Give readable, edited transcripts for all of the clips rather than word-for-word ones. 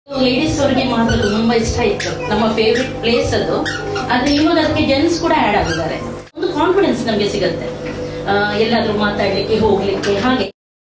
Ladies ಅವರಿಗೆ ಮಾತ್ರ ತುಂಬಾ ಇಷ್ಟ ಇತ್ತು, ನಮ್ಮ ಫೇವ್ರೆಟ್ ಪ್ಲೇಸ್ ಅದು. ಆದ್ರೆ ಇವಾಗ ಅದಕ್ಕೆ ಜೆಂಟ್ಸ್ ಕೂಡ ಆಡ್ ಆಗಿದ್ದಾರೆ. ಒಂದು ಕಾನ್ಫಿಡೆನ್ಸ್ ನಮಗೆ ಸಿಗುತ್ತೆ ಎಲ್ಲಾದ್ರೂ ಮಾತಾಡ್ಲಿಕ್ಕೆ ಹೋಗ್ಲಿಕ್ಕೆ. ಹಾಗೆ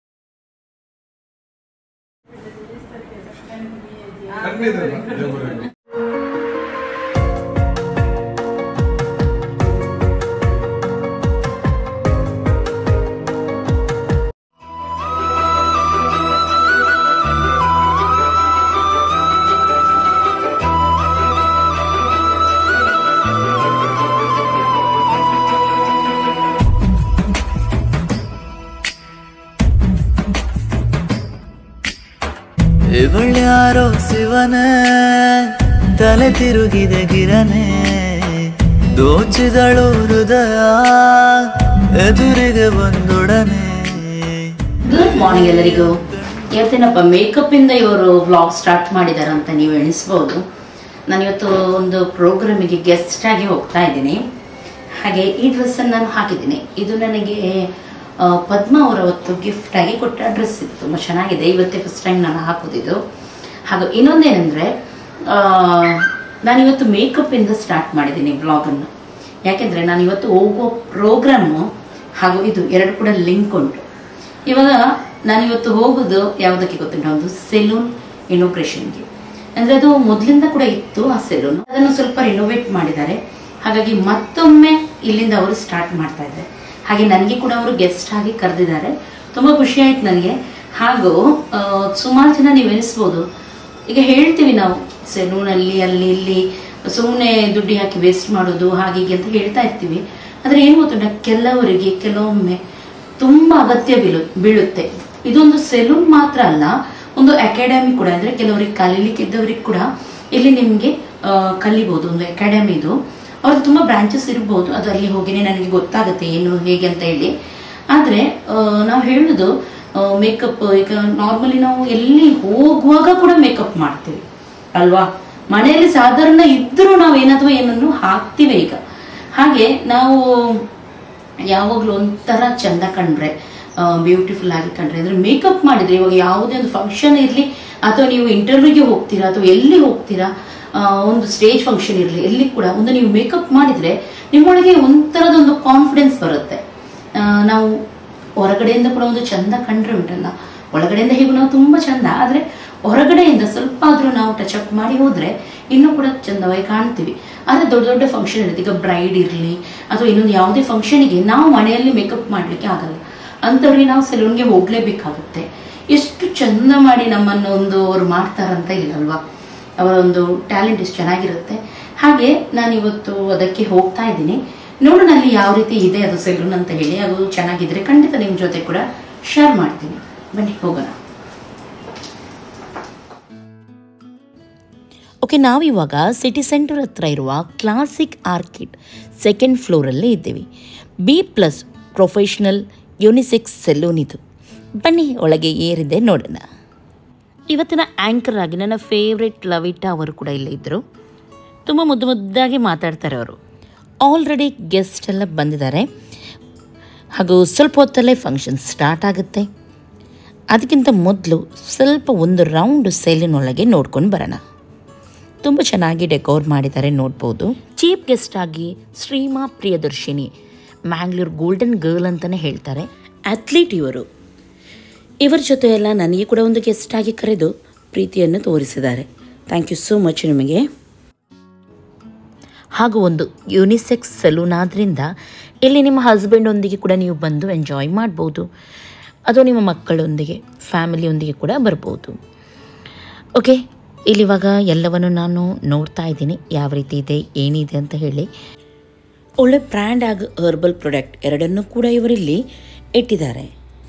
ಇವಳ್ಯಾರೋ ಶಿವನೇ ತಲೆ ತಿರುಗಿದೆ ಗಿರನೆ ದೋಚಿದಳು ಹೃದಯ ಎದುರಿಗೆ ಬಂದೊಡನೆ. ಗುಡ್ ಮಾರ್ನಿಂಗ್ ಎಲ್ಲರಿಗೂ. ಇವತ್ತೇನಪ್ಪ ಮೇಕಪ್ ಇಂದ ಇವರು ವ್ಲಾಗ್ ಸ್ಟಾರ್ಟ್ ಮಾಡಿದಾರೆ ಅಂತ ನೀವು ಎಣಿಸ್ಬೋದು. ನಾನಿವತ್ತು ಒಂದು ಪ್ರೋಗ್ರಾಮಿಗೆ ಗೆಸ್ಟ್ ಆಗಿ ಹೋಗ್ತಾ ಇದ್ದೀನಿ. ಹಾಗೆ ಈ ಡ್ರೆಸ್ ಅನ್ನು ನಾನು ಹಾಕಿದ್ದೀನಿ. ಇದು ನನಗೆ ಪದ್ಮ ಅವರ ಅವತ್ತು ಗಿಫ್ಟ್ ಆಗಿ ಕೊಟ್ಟ ಡ್ರೆಸ್ ಇತ್ತು. ತುಂಬ ಚೆನ್ನಾಗಿದೆ. ಇವತ್ತೇ ಫಸ್ಟ್ ಟೈಮ್ ನಾನು ಹಾಕೋದಿದ್ದು. ಹಾಗೂ ಇನ್ನೊಂದೇನೆಂದರೆ ನಾನಿವತ್ತು ಮೇಕಪ್ ಇಂದ ಸ್ಟಾರ್ಟ್ ಮಾಡಿದ್ದೀನಿ ವ್ಲಾಗನ್ನು. ಯಾಕೆಂದರೆ ನಾನು ಇವತ್ತು ಹೋಗೋ ಪ್ರೋಗ್ರಾಮು ಹಾಗೂ ಇದು ಎರಡು ಕೂಡ ಲಿಂಕ್ ಉಂಟು. ಇವಾಗ ನಾನಿವತ್ತು ಹೋಗೋದು ಯಾವುದಕ್ಕೆ ಗೊತ್ತುಂಟ, ಒಂದು ಸೆಲೂನ್ ಇನೋಗ್ರೇಷನ್ಗೆ. ಅಂದರೆ ಅದು ಮೊದಲಿಂದ ಕೂಡ ಇತ್ತು ಆ ಸೆಲೂನ್, ಅದನ್ನು ಸ್ವಲ್ಪ ರಿನೋವೇಟ್ ಮಾಡಿದ್ದಾರೆ. ಹಾಗಾಗಿ ಮತ್ತೊಮ್ಮೆ ಇಲ್ಲಿಂದ ಅವರು ಸ್ಟಾರ್ಟ್ ಮಾಡ್ತಾ ಇದ್ದಾರೆ. ಹಾಗೆ ನನಗೆ ಕೂಡ ಅವರು ಗೆಸ್ಟ್ ಆಗಿ ಕರೆದಿದ್ದಾರೆ. ತುಂಬ ಖುಷಿ ಆಯ್ತು ನನಗೆ. ಹಾಗೂ ಸುಮಾರು ಜನ ನೀವು ಎನಿಸ್ಬೋದು, ಈಗ ಹೇಳ್ತೀವಿ ನಾವು ಸೆಲೂನಲ್ಲಿ ಅಲ್ಲಿ ಇಲ್ಲಿ ಸುಮ್ಮನೆ ದುಡ್ಡು ಹಾಕಿ ವೇಸ್ಟ್ ಮಾಡೋದು ಹಾಗೆ ಅಂತ ಹೇಳ್ತಾ ಇರ್ತೀವಿ. ಆದರೆ ಏನು ಗೊತ್ತುಂಟ, ಕೆಲವರಿಗೆ ಕೆಲವೊಮ್ಮೆ ತುಂಬ ಅಗತ್ಯ ಬೀಳುತ್ತೆ. ಇದೊಂದು ಸೆಲೂನ್ ಮಾತ್ರ ಅಲ್ಲ, ಒಂದು ಅಕಾಡೆಮಿ ಕೂಡ. ಅಂದರೆ ಕೆಲವರಿಗೆ ಕಲೀಲಿಕ್ಕಿದ್ದವರಿಗೆ ಕೂಡ ಇಲ್ಲಿ ನಿಮಗೆ ಕಲಿಬಹುದು. ಒಂದು ಅಕಾಡೆಮಿ ಇದು. ಅವ್ರದ್ದು ತುಂಬ ಬ್ರಾಂಚಸ್ ಇರ್ಬೋದು. ಅದು ಅಲ್ಲಿ ಹೋಗಿನೇ ನನಗೆ ಗೊತ್ತಾಗುತ್ತೆ ಏನು ಹೇಗೆ ಅಂತ ಹೇಳಿ. ಆದರೆ ನಾವು ಹೇಳೋದು ಮೇಕಪ್, ಈಗ ನಾರ್ಮಲಿ ನಾವು ಎಲ್ಲಿ ಹೋಗುವಾಗ ಕೂಡ ಮೇಕಪ್ ಮಾಡ್ತೀವಿ ಅಲ್ವಾ. ಮನೆಯಲ್ಲಿ ಸಾಧಾರಣ ಇದ್ರೂ ನಾವು ಏನಾದರೂ ಏನನ್ನು ಹಾಕ್ತೀವಿ. ಈಗ ಹಾಗೆ ನಾವು ಯಾವಾಗಲೂ ಒಂಥರ ಚಂದ ಕಂಡ್ರೆ, ಬ್ಯೂಟಿಫುಲ್ ಆಗಿ ಕಂಡ್ರೆ, ಅಂದರೆ ಮೇಕಪ್ ಮಾಡಿದ್ರೆ, ಇವಾಗ ಯಾವುದೇ ಒಂದು ಫಂಕ್ಷನ್ ಇರಲಿ ಅಥವಾ ನೀವು ಇಂಟರ್ವ್ಯೂಗೆ ಹೋಗ್ತೀರಾ ಅಥವಾ ಎಲ್ಲಿ ಹೋಗ್ತೀರಾ, ಒಂದು ಸ್ಟೇಜ್ ಫಂಕ್ಷನ್ ಇರಲಿ, ಎಲ್ಲಿ ಕೂಡ ಒಂದು ನೀವು ಮೇಕಪ್ ಮಾಡಿದ್ರೆ ನಿಮ್ಮೊಳಗೆ ಒಂಥರದೊಂದು ಕಾನ್ಫಿಡೆನ್ಸ್ ಬರುತ್ತೆ. ನಾವು ಹೊರಗಡೆಯಿಂದ ಕೂಡ ಒಂದು ಚಂದ ಕಂಡ್ರೆ ಉಂಟಲ್ಲ, ಒಳಗಡೆಯಿಂದ ಹೇಗೂ ನಾವು ತುಂಬ ಚಂದ, ಆದರೆ ಹೊರಗಡೆಯಿಂದ ಸ್ವಲ್ಪ ಆದರೂ ನಾವು ಟಚ್ ಅಪ್ ಮಾಡಿ ಹೋದ್ರೆ ಇನ್ನೂ ಕೂಡ ಚಂದವಾಗಿ ಕಾಣ್ತೀವಿ. ಆದರೆ ದೊಡ್ಡ ದೊಡ್ಡ ಫಂಕ್ಷನ್ ಇರುತ್ತೆ, ಈಗ ಬ್ರೈಡ್ ಇರಲಿ ಅಥವಾ ಇನ್ನೊಂದು ಯಾವುದೇ ಫಂಕ್ಷನಿಗೆ ನಾವು ಮನೆಯಲ್ಲಿ ಮೇಕಪ್ ಮಾಡಲಿಕ್ಕೆ ಆಗಲ್ಲ. ಅಂಥವ್ರಿಗೆ ನಾವು ಸೆಲೂನ್ಗೆ ಹೋಗ್ಲೇಬೇಕಾಗುತ್ತೆ. ಎಷ್ಟು ಚಂದ ಮಾಡಿ ನಮ್ಮನ್ನು ಒಂದು ಅವ್ರು ಮಾಡ್ತಾರಂತ ಇಲ್ಲಲ್ವಾ. ಅವರ ಒಂದು ಟ್ಯಾಲೆಂಟ್ ಎಷ್ಟು ಚೆನ್ನಾಗಿರುತ್ತೆ. ಹಾಗೆ ನಾನಿವತ್ತು ಅದಕ್ಕೆ ಹೋಗ್ತಾ ಇದ್ದೀನಿ. ನೋಡೋಣ ಅಲ್ಲಿ ಯಾವ ರೀತಿ ಇದೆ ಅದು ಸೆಲೂನ್ ಅಂತ ಹೇಳಿ. ಅದು ಚೆನ್ನಾಗಿದ್ರೆ ಖಂಡಿತ ನಿಮ್ಮ ಜೊತೆ ಕೂಡ ಶೇರ್ ಮಾಡ್ತೀನಿ. ಬನ್ನಿ ಹೋಗೋಣ. ಓಕೆ, ನಾವಿವಾಗ ಸಿಟಿ ಸೆಂಟರ್ ಹತ್ರ ಇರುವ ಕ್ಲಾಸಿಕ್ ಆರ್ಕಿಡ್ ಸೆಕೆಂಡ್ ಫ್ಲೋರಲ್ಲಿ ಇದ್ದೀವಿ. B+ ಪ್ರೊಫೆಷನಲ್ ಯುನಿಸೆಕ್ಸ್ ಸೆಲೂನ್ ಇದು. ಬನ್ನಿ ಒಳಗೆ ಏರಿದೆ ನೋಡೋಣ. ಇವತ್ತಿನ ಆ್ಯಂಕರ್ ಆಗಿ ನನ್ನ ಫೇವ್ರೆಟ್ ಲವಿಟಾ ಅವರು ಕೂಡ ಇಲ್ಲೇ ಇದ್ದರು. ತುಂಬ ಮುದ್ದು ಮುದ್ದಾಗಿ ಮಾತಾಡ್ತಾರೆ ಅವರು. ಆಲ್ರೆಡಿ ಗೆಸ್ಟ್ ಎಲ್ಲ ಬಂದಿದ್ದಾರೆ. ಹಾಗೂ ಸ್ವಲ್ಪ ಹೊತ್ತಲ್ಲೇ ಫಂಕ್ಷನ್ ಸ್ಟಾರ್ಟ್ ಆಗುತ್ತೆ. ಅದಕ್ಕಿಂತ ಮೊದಲು ಸ್ವಲ್ಪ ಒಂದು ರೌಂಡ್ ಸೆಲೂನ್ ಒಳಗೆ ನೋಡ್ಕೊಂಡು ಬರೋಣ. ತುಂಬ ಚೆನ್ನಾಗಿ ಡೆಕೋರ್ ಮಾಡಿದ್ದಾರೆ, ನೋಡ್ಬೋದು. ಚೀಫ್ ಗೆಸ್ಟ್ ಆಗಿ ಶ್ರೀಮಾ ಪ್ರಿಯದರ್ಶಿನಿ, ಮ್ಯಾಂಗ್ಳೂರ್ ಗೋಲ್ಡನ್ ಗರ್ಲ್ ಅಂತಲೇ ಹೇಳ್ತಾರೆ, ಅಥ್ಲೀಟ್ ಇವರು. ಇವರ ಜೊತೆ ಎಲ್ಲ ನನಗೆ ಕೂಡ ಒಂದು ಗೆಸ್ಟ್ ಆಗಿ ಕರೆದು ಪ್ರೀತಿಯನ್ನು ತೋರಿಸಿದ್ದಾರೆ. ಥ್ಯಾಂಕ್ ಯು ಸೋ ಮಚ್ ನಿಮಗೆ. ಹಾಗೂ ಒಂದು ಯುನಿಸೆಕ್ಸ್ ಸಲೂನ್ ಆದ್ದರಿಂದ ಇಲ್ಲಿ ನಿಮ್ಮ ಹಸ್ಬೆಂಡೊಂದಿಗೆ ಕೂಡ ನೀವು ಬಂದು ಎಂಜಾಯ್ ಮಾಡ್ಬೋದು, ಅಥವಾ ನಿಮ್ಮ ಮಕ್ಕಳೊಂದಿಗೆ ಫ್ಯಾಮಿಲಿಯೊಂದಿಗೆ ಕೂಡ ಬರ್ಬೋದು. ಓಕೆ, ಇಲ್ಲಿವಾಗ ಎಲ್ಲವನ್ನು ನಾನು ನೋಡ್ತಾ ಇದ್ದೀನಿ ಯಾವ ರೀತಿ ಇದೆ ಏನಿದೆ ಅಂತ ಹೇಳಿ. ಒಳ್ಳೆ ಬ್ರ್ಯಾಂಡ್ ಹಾಗೂ ಹರ್ಬಲ್ ಪ್ರಾಡಕ್ಟ್ ಎರಡನ್ನೂ ಕೂಡ ಇವರಲ್ಲಿ ಇಟ್ಟಿದ್ದಾರೆ.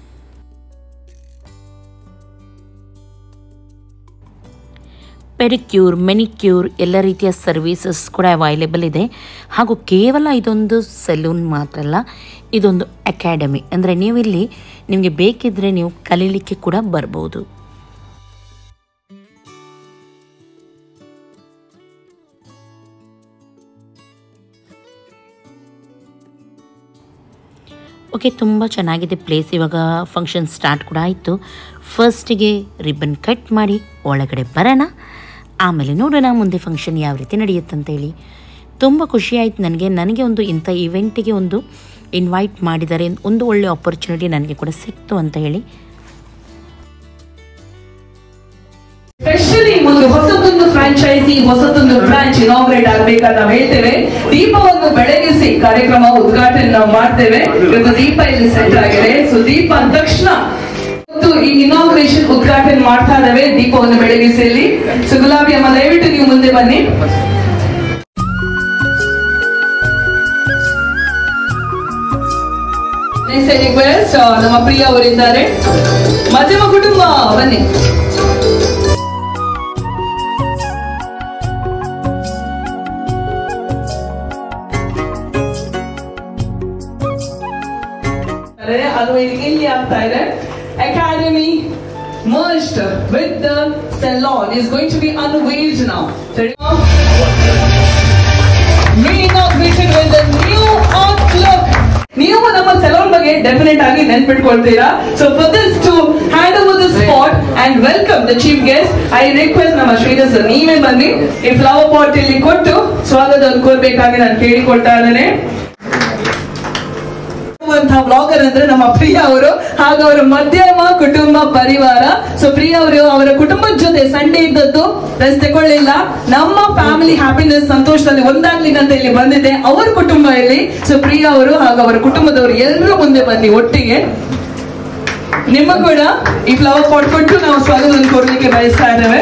ಪೆಡಿಕ್ಯೂರ್, ಮೆನಿಕ್ಯೂರ್ ಎಲ್ಲ ರೀತಿಯ ಸರ್ವೀಸಸ್ ಕೂಡ ಅವೈಲೇಬಲ್ ಇದೆ. ಹಾಗೂ ಕೇವಲ ಇದೊಂದು ಸೆಲೂನ್ ಮಾತ್ರ ಅಲ್ಲ, ಇದೊಂದು ಅಕಾಡೆಮಿ. ಅಂದರೆ ನೀವಿಲ್ಲಿ ನಿಮಗೆ ಬೇಕಿದ್ದರೆ ನೀವು ಕಲೀಲಿಕ್ಕೆ ಕೂಡ ಬರ್ಬೋದು. ಓಕೆ, ತುಂಬ ಚೆನ್ನಾಗಿದೆ ಪ್ಲೇಸ್. ಇವಾಗ ಫಂಕ್ಷನ್ ಸ್ಟಾರ್ಟ್ ಕೂಡ ಆಯಿತು. ಫಸ್ಟಿಗೆ ರಿಬ್ಬನ್ ಕಟ್ ಮಾಡಿ ಒಳಗಡೆ ಬರೋಣ. ಆಮೇಲೆ ನೋಡೋಣ ಮುಂದೆ ಫಂಕ್ಷನ್ ಯಾವ ರೀತಿ ನಡೆಯುತ್ತಂತೇಳಿ. ತುಂಬ ಖುಷಿಯಾಯಿತು ನನಗೆ ಒಂದು ಇಂಥ ಇವೆಂಟಿಗೆ ಒಂದು ಇನ್ವೈಟ್ ಮಾಡಿದ್ದಾರೆ, ಒಂದು ಒಳ್ಳೆ ಆಪರ್ಚುನಿಟಿ ನನಗೆ ಕೂಡ ಸಿಕ್ತು ಅಂತ ಹೇಳಿ. ಸ್ಪೆಷಲಿ ಒಂದು ಹೊಸದೊಂದು ಫ್ರಾಂಚೈಸಿ, ಹೊಸದೊಂದು ಬ್ರಾಂಚ್ ಇನಾಗ್ರೇಟ್ ಆಗ್ಬೇಕಂತ ನಾವು ಹೇಳ್ತೇವೆ. ದೀಪವನ್ನು ಬೆಳಗಿಸಿ ಕಾರ್ಯಕ್ರಮ ಉದ್ಘಾಟನೆ ನಾವು ಮಾಡ್ತೇವೆ. ಇವತ್ತು ದೀಪ ಇಲ್ಲಿ ಸೆಟ್ ಆಗಿದೆ. ಸೊ ದೀಪ ಅಂದ ತಕ್ಷಣ ಈ ಇನಾಗ್ರೇಷನ್ ಉದ್ಘಾಟನೆ ಮಾಡ್ತಾ ಇದ್ದೇವೆ ದೀಪವನ್ನು ಬೆಳಗಿಸಿ ಇಲ್ಲಿ. ಸೊ ಗುಲಾಬಿ ಅಮ್ಮ ದಯವಿಟ್ಟು ನೀವು ಮುಂದೆ ಬನ್ನಿ. ರಿಕ್ವೆಸ್ಟ್ ನಮ್ಮ ಪ್ರಿಯ ಅವರಿದ್ದಾರೆ. ಮಧ್ಯಮ ಕುಟುಂಬ ಬನ್ನಿ. ಅದು ಇಲ್ಲಿ ಆಗ್ತಾ ಇದೆ. Academy merged with the salon is going to be unveiled now. Reinaugurated with the new outlook. ನೀವು ನಮ್ಮ ಸಲೂನ್ ಬಗ್ಗೆ ಡೆಫಿನೆಟ್ ಆಗಿ ನೆನ್ಪಿಟ್ಕೊಳ್ತೀರಾ. So for this to hand over the spot and welcome the chief guest, I request ನಮ್ಮ Shridhar sir ನೀವೇ ಬನ್ನಿ ಈ flower pot ಇಲ್ಲಿ ಕೊಟ್ಟು ಸ್ವಾಗತವನ್ನು ಕೋರ್ಬೇಕಾಗಿ ನಾನು ಕೇಳಿಕೊಳ್ತಾ ಇದ್ದೇನೆ. ಬ್ಲಾಗರ್ ಅಂದ್ರೆ ನಮ್ಮ ಪ್ರಿಯ ಅವರು ಹಾಗೂ ಅವರ ಮಧ್ಯಮ ಕುಟುಂಬ ಪರಿವಾರ. ಸೊ ಪ್ರಿಯ ಅವರು ಅವರ ಕುಟುಂಬದ ಜೊತೆ ಸಂಡೇ ಇದ್ದದ್ದು ರೆಸ್ಟ್ ತಗೊಳ್ಳಿಲ್ಲ. ನಮ್ಮ ಫ್ಯಾಮಿಲಿ ಹ್ಯಾಪಿನೆಸ್ ಸಂತೋಷದಲ್ಲಿ ಒಂದಾಗ್ಲಿ ಅಂತ ಇಲ್ಲಿ ಬಂದಿದೆ ಅವರ ಕುಟುಂಬ ಇಲ್ಲಿ. ಸೊ ಪ್ರಿಯ ಅವರು ಹಾಗೂ ಅವರ ಕುಟುಂಬದವರು ಎಲ್ಲರೂ ಮುಂದೆ ಬನ್ನಿ ಒಟ್ಟಿಗೆ. ನಿಮ್ಮ ಕೂಡ ಈ ಫ್ಲವರ್ ಪಾಟ್ ಕೊಟ್ಟು ನಾವು ಸ್ವಾಗತವನ್ನು ಕೋರ್ಲಿಕ್ಕೆ ಬಯಸ್ತಾ ಇದ್ದೇವೆ.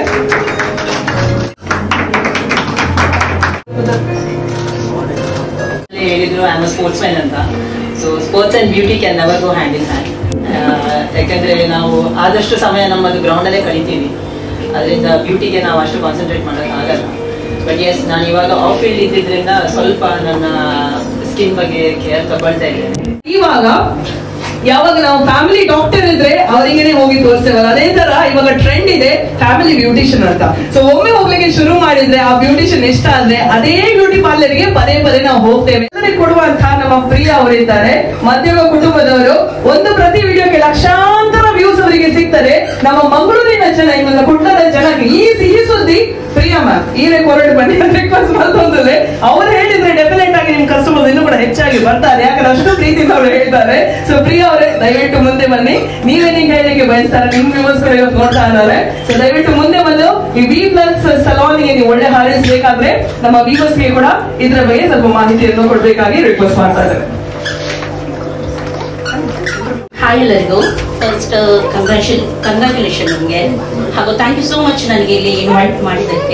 ಹೇಳಿದ್ರು I am a sportsman ಅಂತ. So sports and beauty can never go hand in hand. ಯಾಕಂದ್ರೆ ನಾವು ಆದಷ್ಟು ಸಮಯ ನಮ್ಮದು ಗ್ರೌಂಡ್ ಅಲ್ಲೇ ಕಳಿತೀವಿ, ಅದರಿಂದ ಬ್ಯೂಟಿಗೆ ನಾವು ಅಷ್ಟು ಕಾನ್ಸಂಟ್ರೇಟ್ ಮಾಡೋಕೆ ಆಗಲ್ಲ. ಬಟ್ ಎಸ್, ನಾನು ಇವಾಗ ಆಫ್ ಫೀಲ್ಡ್ ಇದ್ದಿದ್ರಿಂದ ಸ್ವಲ್ಪ ನನ್ನ ಸ್ಕಿನ್ ಬಗ್ಗೆ ಕೇರ್ ತಗೊಳ್ತಾ ಇದ್ದೇನೆ. ಇವಾಗ ಯಾವಾಗ ನಾವು ಫ್ಯಾಮಿಲಿ ಡಾಕ್ಟರ್ ಇದ್ರೆ ಅವರಿಗೇನೆ ಹೋಗಿ ತೋರಿಸ್ತೇವಲ್ಲ, ಅದೇ ತರ ಇವಾಗ ಟ್ರೆಂಡ್ ಇದೆ ಫ್ಯಾಮಿಲಿ ಬ್ಯೂಟಿಷಿಯನ್ ಅಂತ. ಸೊ ಒಮ್ಮೆ ಹೋಗ್ಲಿಕ್ಕೆ ಶುರು ಮಾಡಿದ್ರೆ ಆ ಬ್ಯೂಟಿಷಿಯನ್ ಇಷ್ಟ ಆದ್ರೆ ಅದೇ ಬ್ಯೂಟಿ ಪಾರ್ಲರ್ ಗೆ ಪದೇ ಪದೇ ನಾವು ಹೋಗ್ತೇವೆ. ಕೊಡುವಂತಹ ನಮ್ಮ ಪ್ರಿಯ ಅವರಿದ್ದಾರೆ, ಮಧ್ಯಮ ಕುಟುಂಬದವರು. ಒಂದು ಪ್ರತಿ ವಿಡಿಯೋಗೆ ಲಕ್ಷಾಂತರ ವ್ಯೂಸ್ ಅವರಿಗೆ ಸಿಗ್ತದೆ. ನಮ್ಮ ಮಂಗಳೂರಿನ ಜನ, ಇವಾಗ ಕುಟ್ಲದ ಜನಕ್ಕೆ ಈ ಸಿಹಿ ಸುದ್ದಿ ಪ್ರಿಯ ಮ್ಯಾಮ್ ಈರೇ ಕೊರಡು ಬನ್ನಿ ರಿಕ್ವೆಸ್ಟ್ ಮಾಡ್ತಂದ್ರೆ ಅವ್ರು ಹೇಳಿದ್ರೆ ಡೆಫಿನೆಟ್ ಆಗಿ ನಿಮ್ ಕಸ್ಟಮರ್ಸ್ ಇನ್ನೂ ಕೂಡ ಹೆಚ್ಚಾಗಿ ಬರ್ತಾರೆ, ಯಾಕಂದ್ರೆ ಅಷ್ಟು ಪ್ರೀತಿಯಿಂದ ಅವ್ರು ಹೇಳ್ತಾರೆ. ಸೊ ಪ್ರಿಯ ಅವರೇ ದಯವಿಟ್ಟು ಮುಂದೆ ಬನ್ನಿ. ನೀವೇನಿಗೆ ಹೇಳಲಿಕ್ಕೆ ಬಯಸ್ತಾರೆ, ನಿಮ್ ವ್ಯೂವರ್ಸ್ಗಳು ಇವತ್ತು ನೋಡ್ತಾ ಇದ್ದಾರೆ. ಸೊ ದಯವಿಟ್ಟು ಮುಂದೆ ಬಂದು ಈ ವಿ ಪ್ಲಸ್ ಸಲೂನ್ಗೆ ನೀವು ಒಳ್ಳೆ ಹಾರೈಸಬೇಕಾದ್ರೆ ನಮ್ಮ ವ್ಯೂವರ್ಸ್ಗೆ ಕೂಡ ಇದ್ರ ಬಗ್ಗೆ ಸ್ವಲ್ಪ ಮಾಹಿತಿಯನ್ನು ಕೊಡ್ಬೇಕಾಗಿ ರಿಕ್ವೆಸ್ಟ್ ಮಾಡ್ತಾ ಇದ್ದಾರೆ. ಹಾಯ್ ಎಲ್ಲರಿಗೂ. ಫಸ್ಟ್ ಕಂಗ್ರ್ಯಾಚುಲೇಷನ್ ನಿಮಗೆ, ಹಾಗೂ ಥ್ಯಾಂಕ್ ಯು ಸೋ ಮಚ್ ನನಗೆ ಇಲ್ಲಿ ಇನ್ವೈಟ್ ಮಾಡಿದ್ದಕ್ಕೆ.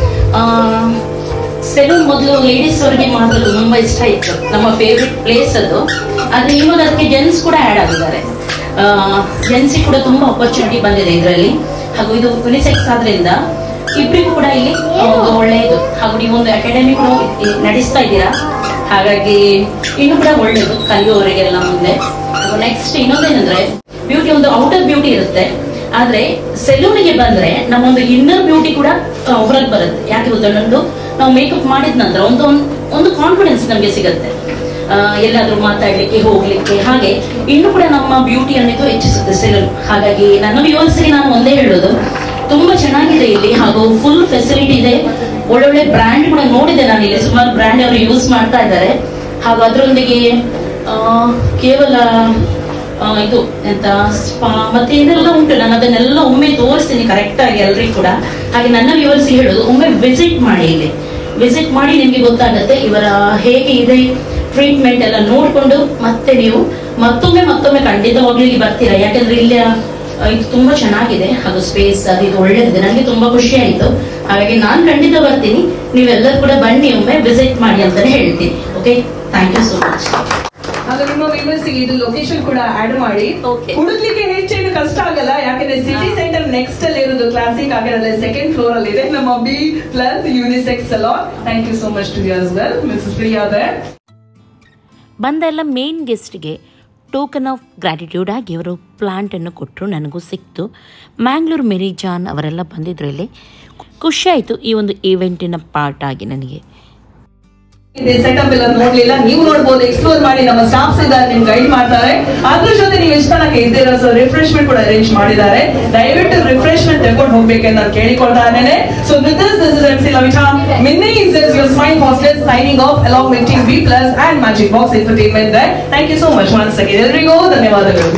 ಸೆಲೂನ್ ಮೊದಲು ಲೇಡೀಸ್ ಅವರಿಗೆ ಮಾತ್ರ ತುಂಬ ಇಷ್ಟ ಇತ್ತು, ನಮ್ಮ ಫೇವ್ರೆಟ್ ಪ್ಲೇಸ್ ಅದು. ಆದರೆ ಇವಾಗ ಅದಕ್ಕೆ ಜೆಂಟ್ಸ್ ಕೂಡ ಆ್ಯಡ್ ಆಗಿದ್ದಾರೆ. ಜೆಂಟ್ಸಿಗೆ ಕೂಡ ತುಂಬ ಆಪರ್ಚುನಿಟಿ ಬಂದಿದೆ ಇದರಲ್ಲಿ, ಹಾಗೂ ಇದು ಯುನಿಸೆಕ್ಸ್ ಆದ್ರಿಂದ ಇಬ್ಬರಿಗೂ ಕೂಡ ಇಲ್ಲಿ ಒಂದು ಒಳ್ಳೆಯದು. ಹಾಗೂ ನೀವು ಒಂದು ಅಕಾಡೆಮಿ ಕೂಡ ನಡೆಸ್ತಾ ಇದ್ದೀರಾ, ಹಾಗಾಗಿ ಇನ್ನೂ ಕೂಡ ಒಳ್ಳೆಯದು ಕಲಿಯುವವರಿಗೆಲ್ಲ ಮುಂದೆ. ನೆಕ್ಸ್ಟ್ ಇನ್ನೊಂದೇನಂದ್ರೆ, ಬ್ಯೂಟಿ ಒಂದು ಔಟರ್ ಬ್ಯೂಟಿ ಇರುತ್ತೆ, ಆದ್ರೆ ಸೆಲೂನಿಗೆ ಬಂದ್ರೆ ನಮ್ಮೊಂದು ಇನ್ನರ್ ಬ್ಯೂಟಿ ಕೂಡ ಹೊರಗೆ ಬರುತ್ತೆ. ಯಾಕೆ ಗೊತ್ತೊಂದು ನಾವು ಮೇಕಪ್ ಮಾಡಿದ ನಂತರ ಒಂದು ಕಾನ್ಫಿಡೆನ್ಸ್ ನಮಗೆ ಸಿಗುತ್ತೆ, ಎಲ್ಲಾದ್ರೂ ಮಾತಾಡ್ಲಿಕ್ಕೆ ಹೋಗ್ಲಿಕ್ಕೆ. ಹಾಗೆ ಇನ್ನು ಕೂಡ ನಮ್ಮ ಬ್ಯೂಟಿ ಅನ್ನೋದು ಹೆಚ್ಚಿಸುತ್ತೆ ಸೆಲೂನ್. ಹಾಗಾಗಿ ನನ್ನ ವ್ಯೂವರ್ಸ್ಗೆ ನಾನು ಒಂದೇ ಹೇಳೋದು, ತುಂಬಾ ಚೆನ್ನಾಗಿದೆ ಇಲ್ಲಿ, ಹಾಗೂ ಫುಲ್ ಫೆಸಿಲಿಟಿ ಇದೆ. ಒಳ್ಳೊಳ್ಳೆ ಬ್ರ್ಯಾಂಡ್ ಕೂಡ ನೋಡಿದೆ ನಾನು ಇಲ್ಲಿ, ಸುಮಾರು ಬ್ರ್ಯಾಂಡ್ ಅವರು ಯೂಸ್ ಮಾಡ್ತಾ ಇದ್ದಾರೆ. ಹಾಗೂ ಅದರೊಂದಿಗೆ ಕೇವಲ ಇದು ಎಂತ ಸ್ಪಾ ಮತ್ತೆ ಇದೆಲ್ಲ ಉಂಟು. ನಾನು ಅದನ್ನೆಲ್ಲ ಒಮ್ಮೆ ತೋರಿಸ್ತೀನಿ ಕರೆಕ್ಟ್ ಆಗಿ ಎಲ್ರಿಗೂ ಕೂಡ. ಹಾಗೆ ನನ್ನ ವ್ಯೂವರ್ಸ್ ಹೇಳೋದು, ಒಮ್ಮೆ ವಿಸಿಟ್ ಮಾಡಿ, ಇಲ್ಲಿ ವಿಸಿಟ್ ಮಾಡಿ ನಿಮ್ಗೆ ಗೊತ್ತಾಗುತ್ತೆ ಇವರ ಹೇಗೆ ಇದೆ ಟ್ರೀಟ್ಮೆಂಟ್ ಎಲ್ಲ ನೋಡ್ಕೊಂಡು ಮತ್ತೆ ನೀವು ಮತ್ತೊಮ್ಮೆ ಖಂಡಿತವಾಗ್ಲೂ ಇಲ್ಲಿ ಬರ್ತೀರಾ. ಯಾಕಂದ್ರೆ ಇಲ್ಲಿ ಇದು ತುಂಬಾ ಚೆನ್ನಾಗಿದೆ, ಹಾಗೂ ಸ್ಪೇಸ್ ಅದು ಇದು ಒಳ್ಳೇದಿದೆ. ನನಗೆ ತುಂಬಾ ಖುಷಿ ಆಯ್ತು, ಹಾಗಾಗಿ ನಾನು ಖಂಡಿತ ಬರ್ತೀನಿ. ನೀವೆಲ್ಲರೂ ಕೂಡ ಬನ್ನಿ, ಒಮ್ಮೆ ವಿಸಿಟ್ ಮಾಡಿ ಅಂತಾನೆ ಹೇಳ್ತೀನಿ. Okay, thank you so much. ಹಾಗೆ ನಿಮ್ಮ ವ್ಯೂವರ್ಸ್ಗೆ ಇದು ಲೊಕೇಶನ್ ಕೂಡ ಆಡ್ ಮಾಡಿ. ಹುಡುಕ್ಲಿಕ್ಕೆ ಹೆಚ್ಚೇನು ಕಷ್ಟ ಆಗಲ್ಲ, ಯಾಕಂದ್ರೆ ಸಿಟಿ ಸೆಂಟರ್ ನೆಕ್ಸ್ಟ್ ಅಲ್ಲಿ ಇರೋದು ಕ್ಲಾಸಿಕ್ ಆಗಿರೋದ್ರಲ್ಲಿ ಸೆಕೆಂಡ್ ಫ್ಲೋರ್ ಅಲ್ಲಿ ಇದೆ ನಮ್ಮ B plus unisex salon. Thank you so much to you as well Mrs Priya. ಬಂದ ಎಲ್ಲ ಮೇನ್ ಗೆಸ್ಟ್ಗೆ ಟೋಕನ್ ಆಫ್ ಗ್ರ್ಯಾಟಿಟ್ಯೂಡ್ ಆಗಿ ಅವರು ಪ್ಲಾಂಟನ್ನು ಕೊಟ್ಟರು, ನನಗೂ ಸಿಕ್ತು. ಮ್ಯಾಂಗ್ಳೂರ್ ಮೇರಿ ಜಾನ್ ಅವರೆಲ್ಲ ಬಂದಿದ್ರು ಇಲ್ಲಿ. ಖುಷಿಯಾಯಿತು ಈ ಒಂದು ಈವೆಂಟಿನ ಪಾರ್ಟ್ ಆಗಿ ನನಗೆ. ಸೆಟಪ್ ಎಲ್ಲ ನೋಡ್ಲಿಲ್ಲ, ನೀವು ನೋಡ್ಬೋದು, ಎಕ್ಸ್ಪ್ಲೋರ್ ಮಾಡಿ. ನಮ್ಮ ಸ್ಟಾಫ್ಸ್ ಇದ್ದಾರೆ, ನಿಮ್ಗೆ ಗೈಡ್ ಮಾಡ್ತಾರೆ. ಅದ್ರ ಜೊತೆ ನೀವು ಎಷ್ಟು ತನಕ ಇದ್ದೀರಾ, ಸೊ ರಿಫ್ರೆಶ್ಮೆಂಟ್ ಕೂಡ ಅರೇಂಜ್ ಮಾಡಿದ್ದಾರೆ. ದಯವಿಟ್ಟು ರಿಫ್ರೆಶ್ಮೆಂಟ್ ತಗೊಂಡು ಹೋಗ್ಬೇಕೆಂದು ನಾನು ಕೇಳಿಕೊಳ್ತಾ ಇದ್ದೇನೆ. So with this Kavita. Minnie is this your smile hostess signing off along with Team B Plus and Magic Box Entertainment there. Thank you so much once again. Elrigo ಧನ್ಯವಾದಗಳು.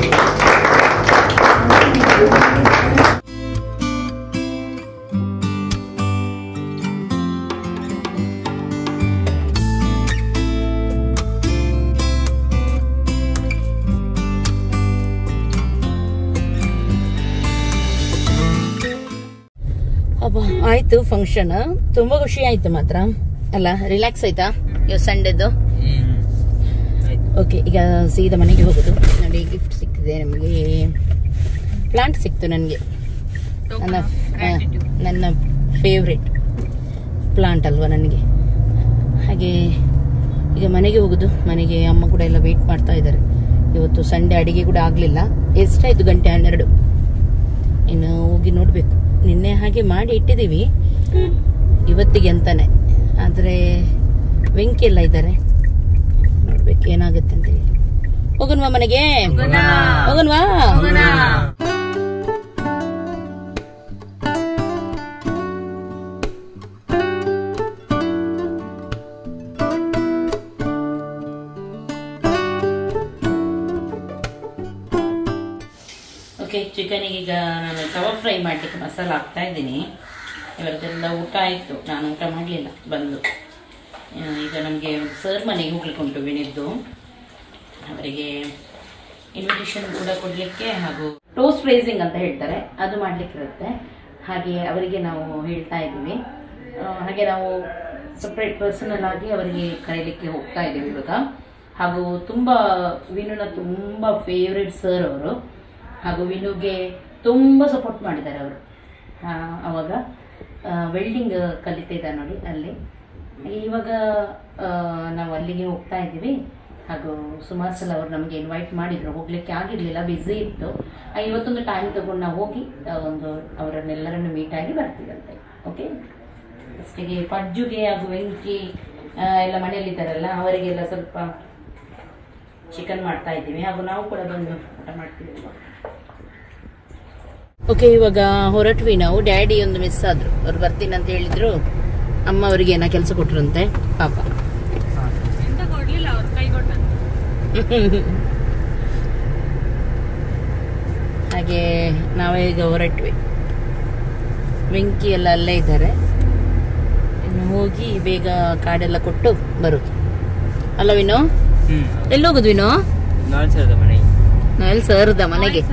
ಅಬ್ಬಾ ಆಯ್ತು function, ತುಂಬಾ ಖುಷಿ ಆಯ್ತು ಮಾತ್ರ ಅಲ್ಲ. ರಿಲ್ಯಾಕ್ಸ್ ಆಯ್ತಾ ಇವತ್ತು ಸಂಡೇದು? ಓಕೆ, ಈಗ ಸೀದಾ ಮನೆಗೆ ಹೋಗೋದು. ನೋಡಿ ಗಿಫ್ಟ್ ಸಿಕ್ಕಿದೆ ನಮಗೆ, ಪ್ಲಾಂಟ್ ಸಿಕ್ತು ನನಗೆ. ನನ್ನ ಫೇವ್ರೆಟ್ ಪ್ಲಾಂಟ್ ಅಲ್ವಾ ನನಗೆ. ಹಾಗೆ ಈಗ ಮನೆಗೆ ಹೋಗೋದು. ಮನೆಗೆ ಅಮ್ಮ ಕೂಡ ಎಲ್ಲ ವೇಟ್ ಮಾಡ್ತಾ ಇದ್ದಾರೆ. ಇವತ್ತು ಸಂಡೇ ಅಡಿಗೆ ಕೂಡ ಆಗಲಿಲ್ಲ. ಎಷ್ಟಾಯ್ತು? 12:30. ಇನ್ನು ಹೋಗಿ ನೋಡಬೇಕು. ನಿನ್ನೆ ಹಾಗೆ ಮಾಡಿ ಇಟ್ಟಿದ್ದೀವಿ ಇವತ್ತಿಗೆ ಅಂತಾನೆ. ಆದರೆ ವೆಂಕಿ ಎಲ್ಲ ಇದ್ದಾರೆ, ನೋಡ್ಬೇಕು ಏನಾಗುತ್ತೆ ಅಂತ ಹೇಳಿ. ಹೋಗೋಣವಾ ಮನೆಗೆ? ಹೋಗೋಣವಾ? ಓಕೆ, ಚಿಕನಿಗೆ ಈಗ ನಾನು ತವಾ ಫ್ರೈ ಮಾಡಲಿಕ್ಕೆ ಮಸಾಲ ಹಾಕ್ತಾ ಇದ್ದೀನಿ. ಇವರದೆಲ್ಲ ಊಟ ಆಯಿತು, ನಾನು ಊಟ ಮಾಡಲಿಲ್ಲ ಬಂದು. ಈಗ ನಮಗೆ ಸರ್ ಮನೆಗೆ ಹೋಗ್ಲಿಕ್ಕೆ ಉಂಟು ವಿನಿದ್ದು. ಅವರಿಗೆ ಇನ್ವಿಟೇಷನ್ ಕೂಡ ಕೊಡಲಿಕ್ಕೆ ಹಾಗೂ ಟೋಸ್ಟ್ ರೈಸಿಂಗ್ ಅಂತ ಹೇಳ್ತಾರೆ, ಅದು ಮಾಡಲಿಕ್ಕಿರುತ್ತೆ. ಹಾಗೆ ಅವರಿಗೆ ನಾವು ಹೇಳ್ತಾ ಇದ್ದೀವಿ. ಹಾಗೆ ನಾವು ಸಪ್ರೇಟ್ ಪರ್ಸನಲ್ ಆಗಿ ಅವರಿಗೆ ಕರೀಲಿಕ್ಕೆ ಹೋಗ್ತಾ ಇದ್ದೀವಿ ಇವಾಗ. ಹಾಗೂ ತುಂಬ ವಿನುನ ತುಂಬ ಫೇವ್ರೆಟ್ ಸರ್ ಅವರು. ಹಾಗೂ ವಿನುಗೆ ತುಂಬ ಸಪೋರ್ಟ್ ಮಾಡಿದ್ದಾರೆ ಅವರು. ಅವಾಗ ವೆಲ್ಡಿಂಗ್ ಕಲಿತಿದ್ದಾರೆ ನೋಡಿ ಅಲ್ಲಿ. ಇವಾಗ ನಾವು ಅಲ್ಲಿಗೆ ಹೋಗ್ತಾ ಇದ್ದೀವಿ. ಹಾಗೂ ಸುಮಾರು ಸಲ ಅವರು ನಮಗೆ ಇನ್ವೈಟ್ ಮಾಡಿದರು, ಹೋಗ್ಲಿಕ್ಕೆ ಆಗಿರಲಿಲ್ಲ, ಬ್ಯುಸಿ ಇತ್ತು. ಇವತ್ತೊಂದು ಟೈಮ್ ತಗೊಂಡು ನಾವು ಹೋಗಿ ಒಂದು ಅವರನ್ನೆಲ್ಲರನ್ನು ಮೀಟ್ ಆಗಿ ಬರ್ತೀವಂತೆ. ಓಕೆ, ಫಸ್ಟಿಗೆ ಪಜ್ಜುಗೆ ಹಾಗೂ ವೆಂಕಿ ಎಲ್ಲ ಮನೆಯಲ್ಲಿದ್ದಾರಲ್ಲ, ಅವರಿಗೆಲ್ಲ ಸ್ವಲ್ಪ ಚಿಕನ್ ಮಾಡ್ತಾ ಇದ್ದೀವಿ. ಹಾಗೂ ನಾವು ಕೂಡ ಬಂದು ಊಟ ಮಾಡ್ತೀವಿ. ಓಕೆ, ಇವಾಗ ಹೊರಟ್ವಿ ನಾವು. ಡ್ಯಾಡಿ ಒಂದು ಮಿಸ್ ಆದ್ರು, ಅವ್ರು ಬರ್ತೀನಿ ಅಂತ ಹೇಳಿದ್ರು. ಅಮ್ಮ ಅವರಿಗೆ ಏನೋ ಕೆಲಸ ಕೊಟ್ರಂತೆ ಪಾಪ. ಹಾಗೆ ನಾವೇ ಈಗ ಹೊರಟ್ವಿ. ವೆಂಕಿ ಎಲ್ಲ ಅಲ್ಲೇ ಇದ್ದಾರೆ. ಇನ್ನು ಹೋಗಿ ಬೇಗ ಕಾರ್ಡೆಲ್ಲ ಕೊಟ್ಟು ಬರುದು ಅಲ್ಲ ವಿನು? ಎಲ್ಲಿ ಹೋಗುದು ವಿನು? ನಾವೆಲ್ಲಿ ಸರ್ದ ಮನೆಗೆ.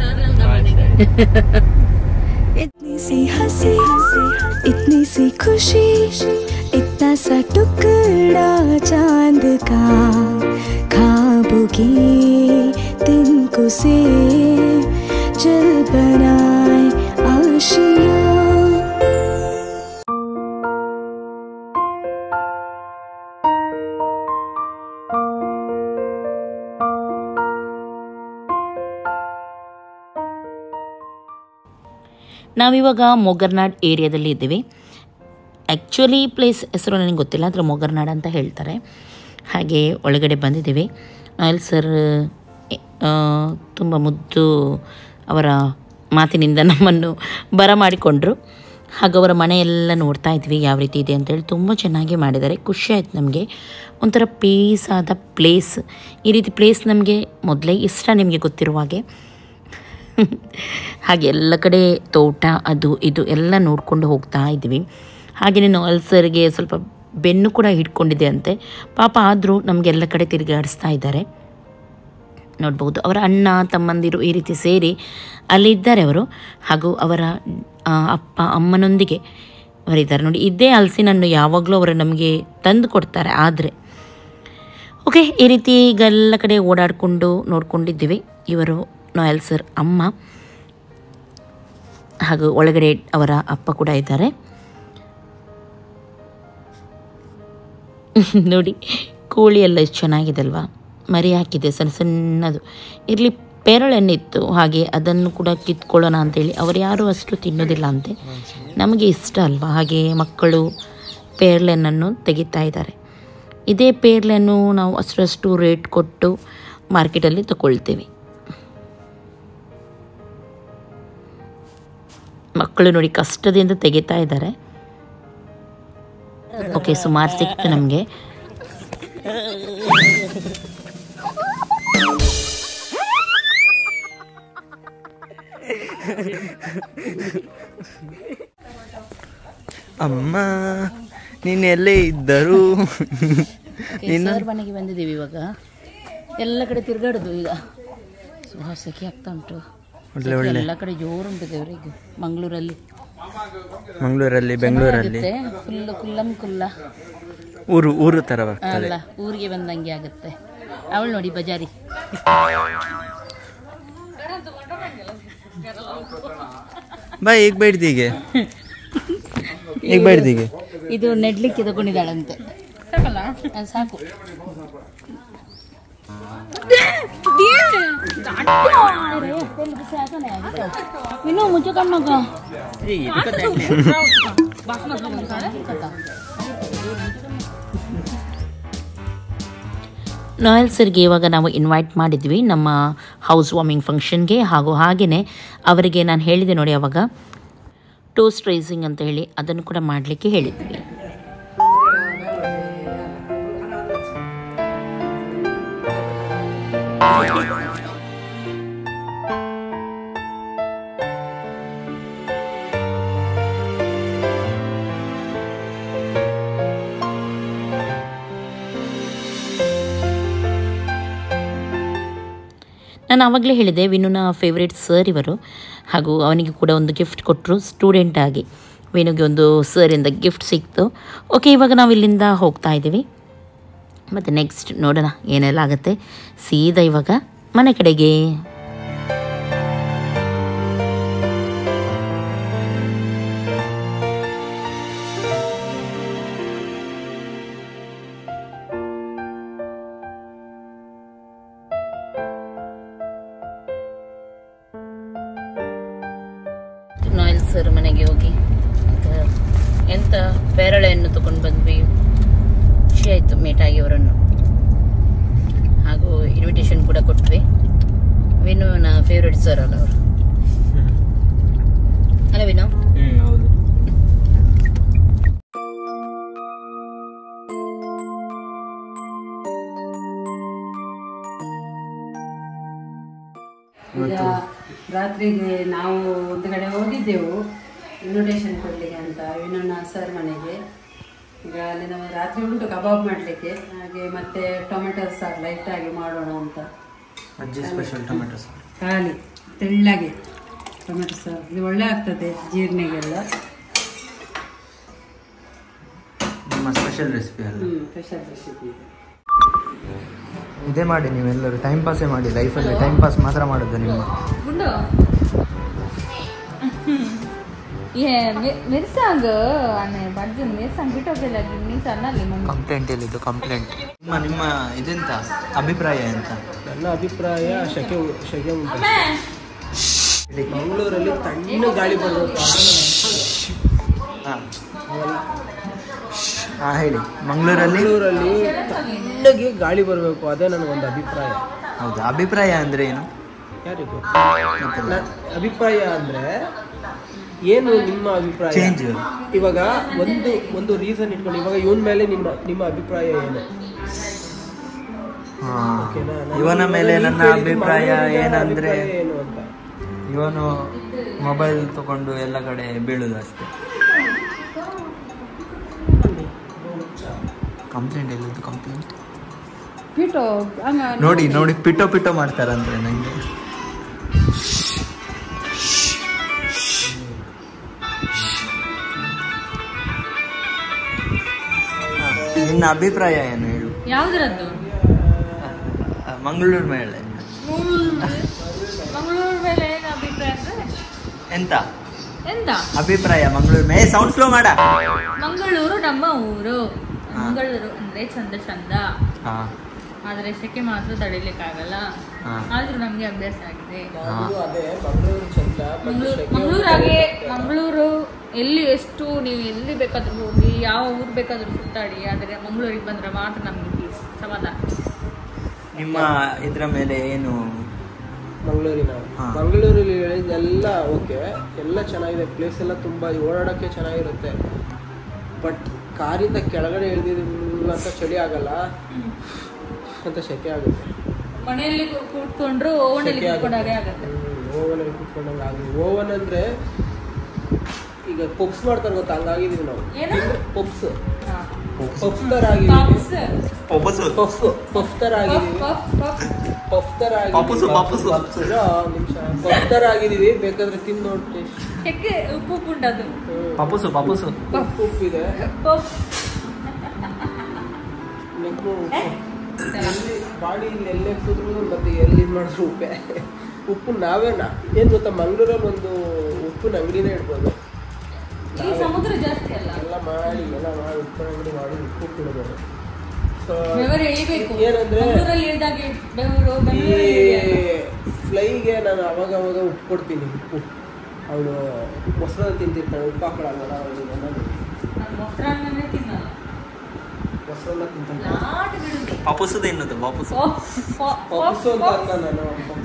इतनी सी हंसी, इतनी सी खुशी, इतना सा टुकड़ा चांद का, ख्वाबों की तिनको से जल बनाए आशियाँ. ನಾವಿವಾಗ ಮೊಗರ್ನಾಡ್ ಏರಿಯಾದಲ್ಲಿ ಇದ್ದೀವಿ. ಆ್ಯಕ್ಚುಲಿ ಪ್ಲೇಸ್ ಹೆಸರು ನನಗೆ ಗೊತ್ತಿಲ್ಲ, ಆದರೆ ಮೊಗರ್ನಾಡ್ ಅಂತ ಹೇಳ್ತಾರೆ. ಹಾಗೆ ಒಳಗಡೆ ಬಂದಿದ್ದೀವಿ. ಅಲ್ಲಿ ಸರ್ ತುಂಬ ಮುದ್ದು ಅವರ ಮಾತಿನಿಂದ ನಮ್ಮನ್ನು ಬರಮಾಡಿಕೊಂಡ್ರು. ಹಾಗೂ ಅವರ ಮನೆಯೆಲ್ಲ ನೋಡ್ತಾ ಇದ್ವಿ ಯಾವ ರೀತಿ ಇದೆ ಅಂತೇಳಿ. ತುಂಬ ಚೆನ್ನಾಗಿ ಮಾಡಿದ್ದಾರೆ, ಖುಷಿ ಆಯ್ತು ನಮಗೆ. ಒಂಥರ ಪೀಸ್ ಆದ ಪ್ಲೇಸ್. ಈ ರೀತಿ ಪ್ಲೇಸ್ ನಮಗೆ ಮೊದಲೇ ಇಷ್ಟ, ನಿಮಗೆ ಗೊತ್ತಿರುವ ಹಾಗೆ. ಹಾಗೆ ಎಲ್ಲ ಕಡೆ ತೋಟ ಅದು ಇದು ಎಲ್ಲ ನೋಡಿಕೊಂಡು ಹೋಗ್ತಾ ಇದ್ವಿ. ಹಾಗೆಯೇ ನಾವು ಸರ್ಗೆ ಸ್ವಲ್ಪ ಬೆನ್ನು ಕೂಡ ಹಿಡ್ಕೊಂಡಿದೆ ಅಂತೆ ಪಾಪ. ಆದರೂ ನಮಗೆಲ್ಲ ಕಡೆ ತಿರುಗಾಡಿಸ್ತಾ ಇದ್ದಾರೆ ನೋಡ್ಬೋದು. ಅವರ ಅಣ್ಣ ತಮ್ಮಂದಿರು ಈ ರೀತಿ ಸೇರಿ ಅಲ್ಲಿದ್ದಾರೆ ಅವರು. ಹಾಗೂ ಅವರ ಅಪ್ಪ ಅಮ್ಮನೊಂದಿಗೆ ಅವರಿದ್ದಾರೆ ನೋಡಿ. ಇದೇ ಹಲಸಿನಣ್ಣು ಯಾವಾಗಲೂ ಅವರು ನಮಗೆ ತಂದು ಕೊಡ್ತಾರೆ. ಆದರೆ ಓಕೆ, ಈ ರೀತಿ ಈಗ ಎಲ್ಲ ಕಡೆ ಓಡಾಡಿಕೊಂಡು ನೋಡ್ಕೊಂಡಿದ್ದೀವಿ. ಇವರು ನೋಯಲ್ ಸರ್ ಅಮ್ಮ ಹಾಗೂ ಒಳಗಡೆ ಅವರ ಅಪ್ಪ ಕೂಡ ಇದ್ದಾರೆ ನೋಡಿ. ಕೋಳಿ ಎಲ್ಲ ಎಷ್ಟು ಚೆನ್ನಾಗಿದೆ ಅಲ್ವಾ, ಮರಿ ಹಾಕಿದೆ ಸಣ್ಣ ಸಣ್ಣದು. ಇರಲಿ ಪೇರಳೆಣ್ಣಿತ್ತು, ಹಾಗೆ ಅದನ್ನು ಕೂಡ ಕಿತ್ಕೊಳ್ಳೋಣ ಅಂತೇಳಿ. ಅವರು ಯಾರೂ ಅಷ್ಟು ತಿನ್ನೋದಿಲ್ಲ ಅಂತೆ, ನಮಗೆ ಇಷ್ಟ ಅಲ್ವಾ. ಹಾಗೆ ಮಕ್ಕಳು ಪೇರಳೆಣ್ಣನ್ನು ತೆಗಿತಾ ಇದ್ದಾರೆ. ಇದೇ ಪೇರಳೆಣ್ಣು ನಾವು ಅಷ್ಟರಷ್ಟು ರೇಟ್ ಕೊಟ್ಟು ಮಾರ್ಕೆಟಲ್ಲಿ ತಗೊಳ್ತೀವಿ. ಮಕ್ಕಳು ನೋಡಿ ಕಷ್ಟದಿಂದ ತೆಗಿತಾ ಇದ್ದಾರೆ. ಓಕೆ, ಸುಮಾರು ಸಿಕ್ತು ನಮಗೆ. ಅಮ್ಮ ನೀನೆಲ್ಲೇ ಇದ್ದರು. ಸರ್ ಮನೆಗೆ ಬಂದಿದ್ದೀವಿ ಇವಾಗ. ಎಲ್ಲ ಕಡೆ ತಿರುಗಾಡುದು ಈಗ. ಸೆಕೆ ಆಗ್ತಾ ಉಂಟು. ಎಲ್ಲ ಕಡೆ ಜೋರುಂಟು ದೇವರಿಗೆ. ಮಂಗಳೂರಲ್ಲಿ, ಬೆಂಗಳೂರಲ್ಲಿ ಫುಲ್ ಕುಲ್ಲಂ ಕುಲ್ಲ ಊರು ತರ ಅಲ್ಲ, ಊರಿಗೆ ಬಂದಂಗೆ ಆಗುತ್ತೆ. ಅವಳು ನೋಡಿ ಬಜಾರಿ. ಬಾ ಈಗ ಬೇಡ್ದಿಗೆ ಇದು ನೆಡ್ಲಿಕ್ಕೆ ತಗೊಂಡಿದ್ದಾಳಂತೆ. ಅದು ಸಾಕು. ಇನ್ನು ಮುಚ್ಚು ಕಣ್ಣಗ ನೋಯಲ್ ಸರ್ಗೆ ಇವಾಗ ನಾವು ಇನ್ವೈಟ್ ಮಾಡಿದ್ವಿ ನಮ್ಮ ಹೌಸ್ ವಾರ್ಮಿಂಗ್ ಫಂಕ್ಷನ್ಗೆ. ಹಾಗೆಯೇ ಅವರಿಗೆ ನಾನು ಹೇಳಿದೆ ನೋಡಿ ಅವಾಗ ಟೋಸ್ಟ್ ರೈಸಿಂಗ್ ಅಂತ ಹೇಳಿ, ಅದನ್ನು ಕೂಡ ಮಾಡಲಿಕ್ಕೆ ಹೇಳಿದ್ವಿ. ನಾನು ಆವಾಗಲೇ ಹೇಳಿದೆ ವಿನುನ ಫೇವ್ರೇಟ್ ಸರ್ ಇವರು, ಹಾಗೂ ಅವನಿಗೆ ಕೂಡ ಒಂದು ಗಿಫ್ಟ್ ಕೊಟ್ಟರು ಸ್ಟೂಡೆಂಟ್ ಆಗಿ. ವಿನುಗೆ ಒಂದು ಸರಿಂದ ಗಿಫ್ಟ್ ಸಿಕ್ತು. ಓಕೆ, ಇವಾಗ ನಾವು ಇಲ್ಲಿಂದ ಹೋಗ್ತಾ ಇದ್ದೀವಿ. ಮತ್ತು ನೆಕ್ಸ್ಟ್ ನೋಡೋಣ ಏನೆಲ್ಲ ಆಗುತ್ತೆ. ಸೀದಾ ಇವಾಗ ಮನೆ ಕಡೆಗೆ. ನೋಯಲ್ ಸರ್ ಮನೆಗೆ ಹೋಗಿ ಎಂತ ಪೇರಳೆಯನ್ನು ತಗೊಂಡು ಬಂದ್ವಿ. ಖುಷಿ ಆಯಿತು ಮೀಟಾಗಿ ಅವರನ್ನು. ಹಾಗೂ ಇನ್ವಿಟೇಷನ್ ಕೂಡ ಕೊಟ್ವಿ. ವಿನುನ ಫೇವ್ರೇಟ್ ಸರ್ ಅಲ್ಲ ಅವರು, ಅಲ್ಲ ವಿನು? ಹೌದು. ಈಗ ರಾತ್ರಿಗೆ ನಾವು ಒಂದು ಕಡೆ ಹೋಗಿದ್ದೆವು ಇನ್ವಿಟೇಷನ್ ಕೊಡಲಿಕ್ಕೆ ಅಂತ ವಿನೋನ ಸರ್ ಮನೆಗೆ. ಈಗ ಅಲ್ಲಿ ನಾವು ರಾತ್ರಿ ಉಂಟು ಕಬಾಬ್ ಮಾಡಲಿಕ್ಕೆ, ಹಾಗೆ ಮತ್ತೆ ಟೊಮೆಟೊ ಸಾರು ಲೈಟಾಗಿ ಮಾಡೋಣ ಅಂತ. ಸ್ಪೆಷಲ್ ಟೊಮೆಟೊ ಸಾರು, ಖಾಲಿ ತೆಳ್ಳಗೆ ಟೊಮೆಟೊ ಸಾರು. ಇದು ಒಳ್ಳೆ ಆಗ್ತದೆ ಜೀರ್ಣಿಗೆಲ್ಲ. ನಿಮ್ಮ ಸ್ಪೆಷಲ್ ರೆಸಿಪಿ ಅಲ್ಲ? ಸ್ಪೆಷಲ್ ರೆಸಿಪಿ ಇದೇ ಮಾಡಿ ನೀವೆಲ್ಲರೂ ಟೈಮ್ ಪಾಸೇ ಮಾಡಿ. ಲೈಫಲ್ಲಿ ಟೈಮ್ ಪಾಸ್ ಮಾತ್ರ ಮಾಡೋದು ನಿಮ್ಮ. ಕಂಪ್ಲೇಂಟ್ ಎಲ್ಲಿದ್ದು ಕಂಪ್ಲೇಂಟ್? ನಿಮ್ಮ ಇದೆಂತ ಅಭಿಪ್ರಾಯ ಎಂತ? ನನ್ನ ಅಭಿಪ್ರಾಯ ಶೆಕೆ ಉಂಟು. ಮಂಗಳೂರಲ್ಲಿ ತಣ್ಣ ಗಾಳಿ ಬರಬೇಕು. ಹೇಳಿ. ಮಂಗಳೂರಲ್ಲಿ ತಣ್ಣಗೆ ಗಾಳಿ ಬರಬೇಕು, ಅದೇ ನನಗೊಂದು ಅಭಿಪ್ರಾಯ. ಹೌದಾ? ಅಭಿಪ್ರಾಯ ಅಂದ್ರೆ ಏನು? ಯಾರಿಗೂ ಅಭಿಪ್ರಾಯ ಅಂದ್ರೆ ಏನು? ನಿಮ್ಮ ಅಭಿಪ್ರಾಯ ಚೇಂಜ್. ಇವಾಗ ಒಂದು ರೀಸನ್ ಇಟ್ಕೊಂಡು, ಇವಾಗ ಇವನ್ ಮೇಲೆ ನಿಮ್ಮ ಅಭಿಪ್ರಾಯ ಏನು? ಇವನ ಮೇಲೆ ನನ್ನ ಅಭಿಪ್ರಾಯ ಏನಂದ್ರೆ, ಇವನು ಮೊಬೈಲ್ ತಗೊಂಡು ಎಲ್ಲ ಕಡೆ ಬೀಳುದು ಅಷ್ಟೇ. ಕಂಪ್ಲೇಂಟ್ ಎಲ್ಲಿದ್ದು ಕಂಪ್ಲೇಂಟ್? ನೋಡಿ ಪಿಟೋ ಮಾಡ್ತಾರಂದ್ರೆ ನಂಗೆ. ನಿನ್ನ ಅಭಿಪ್ರಾಯ ಏನು ಹೇಳು? ಯಾವ್ದ್ರದ್ದು? ಮಂಗಳೂರು ಮೇಲೆ. ಮಂಗಳೂರು ಮೇಲೆ ಏನು ಅಭಿಪ್ರಾಯ ಅಂದ್ರೆ ಎಂತ ಅಭಿಪ್ರಾಯ ಮಂಗಳೂರು ಮೇ ಸೌಂಡ್ ಸ್ಲೋ ಮಾಡ. ಮಂಗಳೂರು ನಮ್ಮ ಊರು. ಮಂಗಳೂರು ಅಂದ್ರೆ ಚಂದ ಚಂದ, ಆದ್ರೆ ಸೆಕೆ ಮಾತ್ರ ತಡಿಲಿಕ್ಕಾಗಲ್ಲ. ಆದ್ರೂ ನಮ್ಗೆ ಅಭ್ಯಾಸ ಆಗಿದೆ. ಮಂಗಳೂರಾಗೆ ಎಲ್ಲಿ ಎಷ್ಟು ನೀವು ಎಲ್ಲಿ ಬೇಕಾದ್ರೂ ಹೋಗಿ, ಯಾವ ಊರು ಬೇಕಾದ್ರೂ ಸುತ್ತಾಡಿ, ಆದ್ರೆ ಮಂಗಳೂರಿಗೆ ಬಂದ್ರೆ ಮಾತ್ರ ನಮ್ಗೆ ಪೀಸ್, ಸಮಾಧಾನ. ನಿಮ್ಮ ಇದ್ರ ಮೇಲೆ ಏನು? ಮಂಗಳೂರಲ್ಲಿ ಎಲ್ಲ ಓಕೆ, ಎಲ್ಲ ಚೆನ್ನಾಗಿದೆ, ಪ್ಲೇಸ್ ಎಲ್ಲ ತುಂಬಾ ಓಡಾಡಕ್ಕೆ ಚೆನ್ನಾಗಿರುತ್ತೆ. ಬಟ್ ಕಾರಿಂದ ಕೆಳಗಡೆ ಇಳಿದಿದ್ದೀವಿ ಅಂತ ಚಳಿ ಆಗಲ್ಲ ಅಂತ ಸೆಕೆ ಆಗುತ್ತೆ. ಮನೆಯಲ್ಲಿ ಕೂತ್ಕೊಂಡ್ರು ಓವನಲ್ಲಿ ಕೂತ್ಕೊಂಡಾಗೆ ಆಗುತ್ತೆ. ಓವನಲ್ಲಿ ಕೂತ್ಕೊಂಡಂಗೆ ಆಗಿದೆ. ಓವನ್ ಅಂದರೆ ಈಗ ಪಪ್ಸ್ ಮಾಡ್ತಾರೆ ಗೊತ್ತಾ, ಹಂಗಾಗಿದ್ದೀವಿ ನಾವು. ಪಪ್ಸ್ ಪಫ್ ಥರ ಆಗಿದ್ದೀವಿ. ಪಫ್ ಥರ ಆಗಿದ್ದೀವಿ. ಪಫ್ ಥರ ಆಗಿದ್ದೀವಿ. ಬೇಕಾದ್ರೆ ತಿಂದು ನೋಡಿ. ಉಪ್ಪು ಪುಂಡದು ಉಪ್ಪು ಇದೆ. ಬಾಡಿಯಲ್ಲಿ ಎಲ್ಲೇ ಕೂತ್ರು ಮತ್ತೆ ಎಲ್ಲಿ ಮಾಡಿದ್ರು ಉಪ್ಪು ನಾವೇನಾ ಏನು ಗೊತ್ತಾ, ಮಂಗಳೂರಲ್ಲಿ ಒಂದು ಉಪ್ಪಿನ ಅಂಗಡಿನೇ ಇಡ್ಬೋದು. ಸಮುದ್ರ ಜಾಸ್ತಿ ಅಲ್ಲ, ಎಲ್ಲ ಮಾಡಿ ಉಪ್ಪಿನ ಅಂಗಡಿ ಮಾಡಿ ಉಪ್ಪು ಇಡ್ಬೋದು. ಸೊ ಏನಂದ್ರೆ ಫ್ಲೈಗೆ ನಾನು ಅವಾಗ ಉಪ್ಪು ಕೊಡ್ತೀನಿ. ಉಪ್ಪು ಅವಳು ಮೊಸರನ್ನ ತಿಂತಿರ್ತಾಳೆ, ಉಪ್ಪು ಹಾಕೊಳ್ಳಲ್ಲ. ಮೊಸರನ್ನೇ ತಿನ್ನಲ್ಲ, ಮೊಸರನ್ನ ತಿಂತಾನೆ. ಪಪುಸು ತಿನ್ನೋದು ಪಪುಸು ಅಂತ ಅನ್ನ ನಾನು.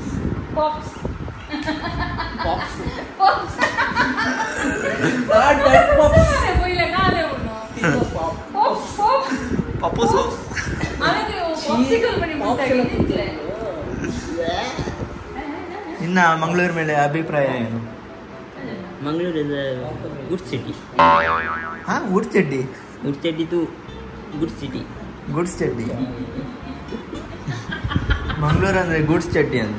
ಇನ್ನ ಮಂಗಳೂರು ಮೇಲೆ ಅಭಿಪ್ರಾಯ ಏನು? Mangaluru is good city. Good city. Good city to good city. Goods ಚಡ್ಡಿ. ಮಂಗಳೂರು ಅಂದ್ರೆ ಗುಡ್ಸ್ ಚಡ್ಡಿ ಅಂತ.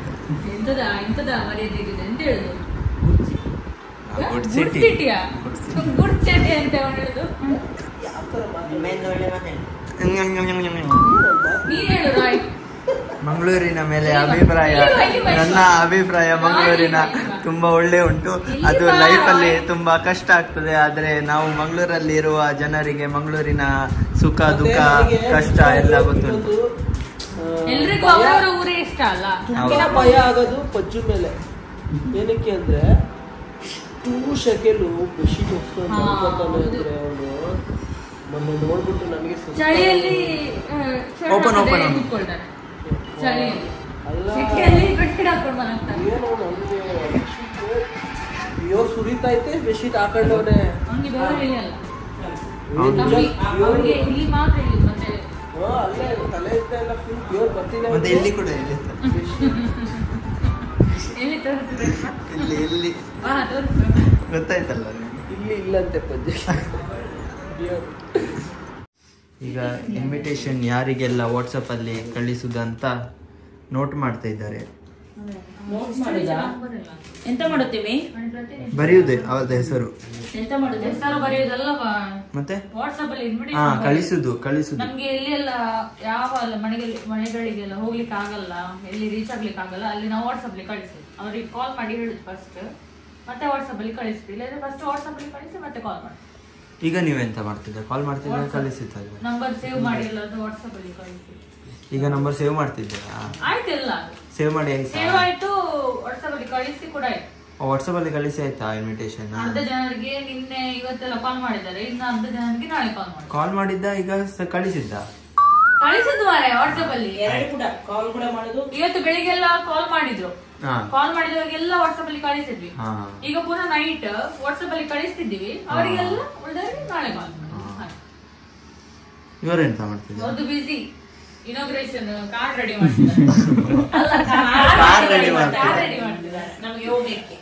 Good city. ಗುಡ್ ಸಿಟಿ ಅಂತ ಹೇಳುದು. ಮಂಗಳೂರಿನ ಮೇಲೆ ಅಭಿಪ್ರಾಯ, ನನ್ನ ಅಭಿಪ್ರಾಯ ಮಂಗಳೂರಿನ ತುಂಬಾ ಒಳ್ಳೆ ಉಂಟು. ಅದು ಲೈಫಲ್ಲಿ ತುಂಬಾ ಕಷ್ಟ ಆಗ್ತದೆ, ಆದ್ರೆ ನಾವು ಮಂಗಳೂರಲ್ಲಿ ಇರುವ ಜನರಿಗೆ ಮಂಗಳೂರಿನ ಸುಖ ದುಃಖ ಕಷ್ಟ ಎಲ್ಲ ಗೊತ್ತುಂಟು. ಎಲ್ರಿಗೂ ಅವರ ಊರೇ ಇಷ್ಟ ಅಲ್ಲ. ತುಂಬಾ ಭಯ ಆಗೋದು ಪಜ್ಜು ಮೇಲೆ. ಏನಕ್ಕೆ ಅಂದ್ರೆ ಶೆಕೆಲು ಬೆಡ್ಶೀಟ್ ಹೊಸ್ಕೊಂಡ್ರೆ ಅವನು ಮೊನ್ನೆ ನೋಡ್ಬಿಟ್ಟು ನನಗೆ ಚಳಿಯಲ್ಲಿ ಓಪನ್ ಏನೋ ನಮಗೆ ಪ್ಯೂರ್ ಸುರಿತೈತೆ. ಬೆಡ್ಶೀಟ್ ಹಾಕೊಂಡವನೆ ಅಲ್ಲೇ ತಲೆ ಇದ್ದೆಲ್ಲ ಫುಲ್ ಪ್ಯೂರ್ ಬರ್ತಿದೆ. ಮತ್ತೆ ಎಲ್ಲಿ ಕೂಡ ಎಲ್ಲಿ ಗೊತ್ತಾಯ್ತಲ್ಲ ಇಲ್ಲಿ ಇಲ್ಲಂತೆ ಪಜ್ಜಿ. ಈಗ ಇನ್ವಿಟೇಷನ್ ಯಾರಿಗೆಲ್ಲ ವಾಟ್ಸಪ್ಪಲ್ಲಿ ಕಳಿಸುವುದಂತ ನೋಟ್ ಮಾಡ್ತಾ ಇದ್ದಾರೆ. ಎಂತ ಮಾಡುತ್ತೀವಿ? ಬರೆಯುವುದೇ ಅವರ ಹೆಸರು. ಎಂತ ಮಾಡುದು? ಹೆಸರು ಬರೆಯುವುದಲ್ಲವಾ? ಮತ್ತೆ ವಾಟ್ಸಪ್ ಅಲ್ಲಿ ಕಳಿಸುದು. ನಮ್ಗೆ ಎಲ್ಲಿ ಎಲ್ಲ ಯಾವ ಮನೆಗಳಿಗೆಲ್ಲ ಹೋಗ್ಲಿಕ್ಕೆ ಆಗಲ್ಲ, ಎಲ್ಲಿ ರೀಚ್ ಆಗ್ಲಿಕ್ಕೆ ಆಗಲ್ಲ, ಅಲ್ಲಿ ನಾವು ವಾಟ್ಸಪ್ ಅಲ್ಲಿ ಕಳಿಸಿ ಅವ್ರಿಗೆ ಕಾಲ್ ಮಾಡಿ ಹೇಳುದು ಫಸ್ಟ್, ಮತ್ತೆ ವಾಟ್ಸಪ್ ಅಲ್ಲಿ ಕಳಿಸ್ತೀವಿ. ಇಲ್ಲಾಂದ್ರೆ ಫಸ್ಟ್ ವಾಟ್ಸಪ್ ಅಲ್ಲಿ ಕಳಿಸಿ ಮತ್ತೆ ಕಾಲ್ ಮಾಡಿ. ಈಗ ನೀವೆಂತ ಮಾಡ್ತಿದ್ದೆ? ಕಾಲ್ ಮಾಡ್ತಿದ್ದೆ, ಕಳಿಸಿದ್ದೆ. ನಂಬರ್ ಸೇವ್ ಮಾಡಿ ಇಲ್ಲ ವಾಟ್ಸಪ್ ಅಲ್ಲಿ ಕಳಿಸಿ. ಈಗ ನಂಬರ್ ಸೇವ್ ಮಾಡ್ತಿದ್ದೀರಾ? ಆಯ್ತಿಲ್ಲ, ಸೇವ್ ಮಾಡಿ ಸೇವ್ ಆಯ್ತು. ವಾಟ್ಸಪ್ ಅಲ್ಲಿ ಕಳಿಸಿ ಕೂಡ ಆಯ್ತು. ವಾಟ್ಸಪ್ ಅಲ್ಲಿ ಕಳಿಸಿ ಆಯ್ತಾ ಇನ್ವಿಟೇಷನ್? ಅರ್ಧ ಜನರಿಗೆ ನಿನ್ನೆ ಇವತ್ತೆಲ್ಲ ಕಾಲ್ ಮಾಡಿದ್ದಾರೆ, ಇನ್ನು ಅರ್ಧ ಜನರಿಗೆ ನಾಳೆ ಕಾಲ್ ಮಾಡಿದ್ದ. ಈಗ ಕಳಿಸಿದ್ದ? ಕಳಿಸಿದ್ದು ಮಾರೆ ವಾಟ್ಸಪ್ ಅಲ್ಲಿ. ಎರಡು ಕೂಡ ಕಾಲ್ ಕೂಡ ಮಾಡುದು. ಇವತ್ತು ಬೆಳಿಗ್ಗೆಲ್ಲ ಕಾಲ್ ಮಾಡಿದ್ರು, ಕಾಲ್ ಮಾಡಿದವಾಗೆಲ್ಲ ವಾಟ್ಸಪ್ ಅಲ್ಲಿ ಕಳಿಸಿದ್ವಿ. ಈಗ ಪುನಃ ನೈಟ್ ವಾಟ್ಸಪ್ ಅಲ್ಲಿ ಕಳಿಸ್ತಿದ್ದೀವಿ ಅವರಿಗೆಲ್ಲ. ಉಳಿದವರಿಗೆ ನಾಳೆ ಕಾಲ್ ಮಾಡಿ. ಇವರೆಂತ ಮಾಡ್ತಿದ್ರು? ಒಂದು ಬಿಸಿ ಇನಾಗ್ರೇಷನ್ ಕಾರ್ಡ್ ರೆಡಿ ಮಾಡ್ತಿದ್ದಾರೆ. ನಮಗೆ ಹೋಗ್ಲಿಕ್ಕೆ.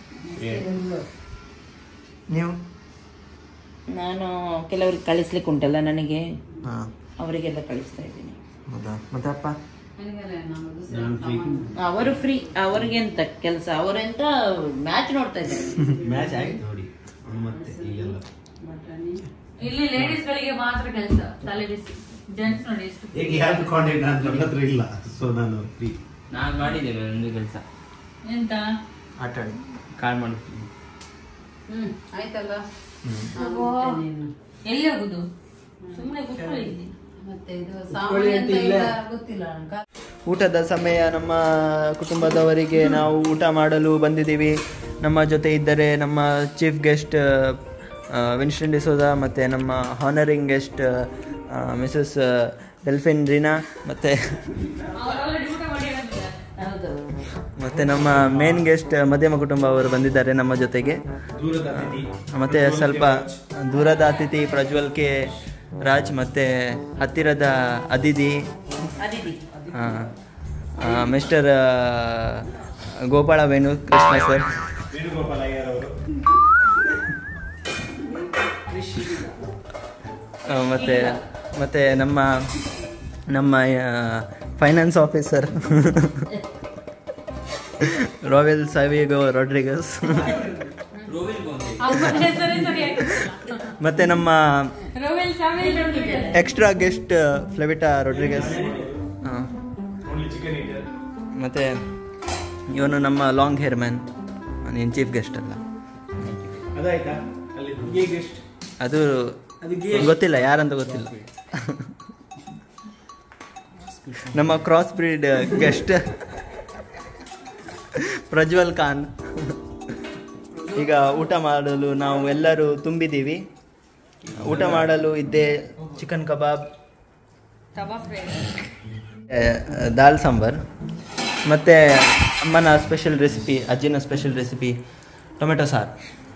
ನೀವು? ನಾನು ಕೆಲವರಿಗೆ ಕಳಿಸ್ಲಿಕ್ಕೆ ಉಂಟಲ್ಲ ನನಗೆ, ಅವರಿಗೆಲ್ಲ ಕಳಿಸ್ತಾ ಇದ್ದೀನಿ. ಹೌದಾ? ಮತ್ತೆ ಅಪ್ಪ? ಅವರು ಫ್ರೀ, ಅವ್ರಿಗೆ ಎಂತ ಕೆಲಸ? ಅವರೆಂತ ಮ್ಯಾಚ್ ನೋಡ್ತಾ ಇದ್ದಾರೆ. ಮ್ಯಾಚ್ ಆಯ್ತು ನೋಡಿ. ಮತ್ತೆ ಈಗೆಲ್ಲ ಇಲ್ಲಿ ಲೇಡೀಸ್ ಗಳಿಗೆ ಮಾತ್ರ ಕೆಲಸ, ತಲೆ ಬಿಸಿ. ಜೆಂಟ್ಸ್ ನೋಡಿ ಎಷ್ಟು ಈಗ ಯಾರು ಕಾಂಟ್ಯಾಕ್ಟ್ ನನ್ನ ಹತ್ರ ಇಲ್ಲ, ಸೊ ನಾನು ಫ್ರೀ. ನಾನು ಮಾಡಿದ್ದೇವೆ ಒಂದು ಕೆಲಸ. ಎಂತ? ಆಟ ಆಡಿ ಕಾಲ್ ಮಾಡ್ತೀನಿ. ಆಯ್ತಲ್ಲ. ಎಲ್ಲಿ ಹೋಗುದು? ಸುಮ್ಮನೆ ಕೂತ್ಕೊಳ್ಳಿ. ಮತ್ತೆ ಇದು ಸಾಮಾನ್ಯ ಅಂತ ಇಲ್ಲ, ಗೊತ್ತಿಲ್ಲ. ಊಟದ ಸಮಯ. ನಮ್ಮ ಕುಟುಂಬದವರಿಗೆ ನಾವು ಊಟ ಮಾಡಲು ಬಂದಿದ್ದೀವಿ. ನಮ್ಮ ಜೊತೆ ಇದ್ದರೆ ನಮ್ಮ ಚೀಫ್ ಗೆಸ್ಟ್ ವಿನ್ಸ್ಟನ್ ಡಿಸೋಜಾ, ಮತ್ತು ನಮ್ಮ honouring guest Mrs Delphine Reena, ಮತ್ತು ಮತ್ತು ನಮ್ಮ ಮೇನ್ ಗೆಸ್ಟ್ ಮಧ್ಯಮ ಕುಟುಂಬ ಅವರು ಬಂದಿದ್ದಾರೆ ನಮ್ಮ ಜೊತೆಗೆ. ಮತ್ತು ಸ್ವಲ್ಪ ದೂರದ ಅತಿಥಿ ಪ್ರಜ್ವಲ್ ಕೆ ರಾಜ್ ಮತ್ತು ಹತ್ತಿರದ ಅದಿತಿ ಮಿಸ್ಟರ್ ಗೋಪಾಳ ವೇಣು ಕೃಷ್ಣ ಸರ್. ಮತ್ತು ನಮ್ಮ finance officer Ravel Savio Rodrigues. ಮತ್ತು ನಮ್ಮ ಎಕ್ಸ್ಟ್ರಾ ಗೆಸ್ಟ್ ಫ್ಲೆವಿಟಾ ರೊಡ್ರಿಗಸ್. ಮತ್ತು ಇವನು ನಮ್ಮ ಲಾಂಗ್ ಹೇರ್ ಮ್ಯಾನ್. ನೀನು ಚೀಫ್ ಗೆಸ್ಟ್ ಅಲ್ಲ, ಅದು ಗೊತ್ತಿಲ್ಲ ಯಾರಂತ ಗೊತ್ತಿಲ್ಲ. ನಮ್ಮ cross breed guest Prajwal Khan. ಈಗ ಊಟ ಮಾಡಲು ನಾವು ಎಲ್ಲರೂ ತುಂಬಿದ್ದೀವಿ. ಊಟ ಮಾಡಲು ಇದ್ದೆ ಚಿಕನ್ ಕಬಾಬ್, ದಾಲ್ ಸಾಂಬಾರ್, ಮತ್ತು ಅಮ್ಮನ ಸ್ಪೆಷಲ್ ರೆಸಿಪಿ, ಅಜ್ಜಿನ ಸ್ಪೆಷಲ್ ರೆಸಿಪಿ ಟೊಮೆಟೊ ಸಾರು.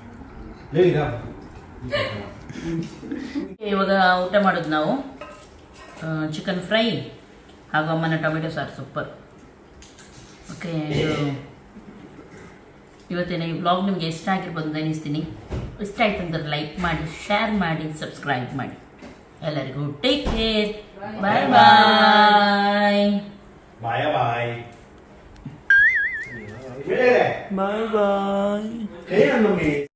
ಇವಾಗ ಊಟ ಮಾಡೋದು ನಾವು ಚಿಕನ್ ಫ್ರೈ ಹಾಗೂ ಅಮ್ಮನ ಟೊಮೆಟೊ ಸಾರು ಸೂಪರ್. ಓಕೆ, ಇವತ್ತಿನ ಈ ಬ್ಲಾಗ್ ನಿಮಗೆ ಇಷ್ಟ ಆಗಿರ್ಬೋದು ಅಂತ ಅನ್ನಿಸ್ತೀನಿ. ಇಷ್ಟ ಆಯ್ತು ಅಂದ್ರೆ ಲೈಕ್ ಮಾಡಿ, ಶೇರ್ ಮಾಡಿ, ಸಬ್ಸ್ಕ್ರೈಬ್ ಮಾಡಿ. ಎಲ್ಲರಿಗೂ ಟೇಕ್ ಕೇರ್. ಬಾಯ್ ಬಾಯ್. ಬಾಯ್ ಬಾಯ್ ಬಾಯ್ ಬಾಯ್.